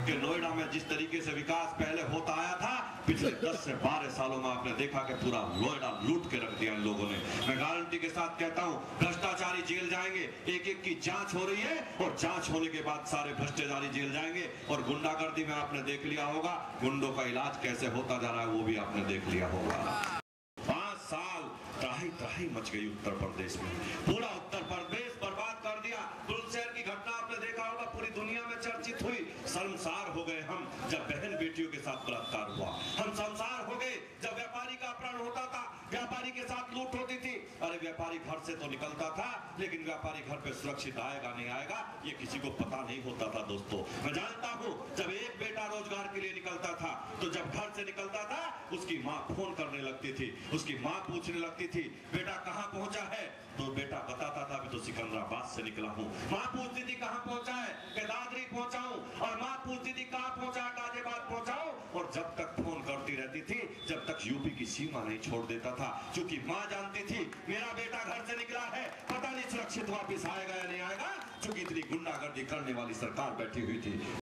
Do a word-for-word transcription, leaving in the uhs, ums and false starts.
कि नोएडा में जिस तरीके से विकास पहले होता आया था, पिछले दस से बारह सालों में आपने देखा कि पूरा नोएडा लूट के रख दिया इन लोगों ने। मैं गारंटी के साथ कहता हूं, भ्रष्टाचारी जेल जाएंगे, एक एक की जांच हो रही है और जांच होने के बाद सारे भ्रष्टाचारी जेल जाएंगे। और गुंडागर्दी में आपने देख लिया होगा, गुंडों का इलाज कैसे होता जा रहा है वो भी आपने देख लिया होगा। पांच साल त्राही त्राही मच गई उत्तर प्रदेश में, पूरा उत्तर प्रदेश बर्बाद कर दिया। बुलंदशहर की घटना आपने देखा होगा, पूरी दुनिया में चर्चित हुई। शर्मसार हो गए हम जब बहन बेटियों के साथ बलात्कार हुआ, हम शर्मसार हो गए जब व्यापारी का अपहरण होता था, व्यापारी के साथ लूट होती थी। अरे व्यापारी घर से तो निकलता था, लेकिन व्यापारी घर पे सुरक्षित आएगा नहीं आएगा ये किसी को पता नहीं होता था। दोस्तों मैं जानता हूं, जब एक बेटा रोजगार के लिए निकलता था तो जब घर से निकलता था उसकी माँ फोन करने लगती थी, उसकी माँ पूछने लगती थी बेटा कहाँ पहुंचा है, तो बेटा बताता था अभी तो सिकंदराबाद से निकला हूँ। माँ पूछती थी कहाँ पहुंचा है, कि दादरी पहुंचा हूँ। और माँ पूछती थी कहाँ पहुंचा, गाजियाबाद पहुंचा हूँ। और जब तक फोन करती रहती थी जब तक यूपी की सीमा नहीं छोड़ देता था, क्योंकि माँ जानती थी मेरा बेटा घर से निकला है, पता नहीं सुरक्षित वापस आएगा या नहीं आएगा, क्योंकि इतनी गुंडागर्दी करने वाली सरकार बैठी हुई थी।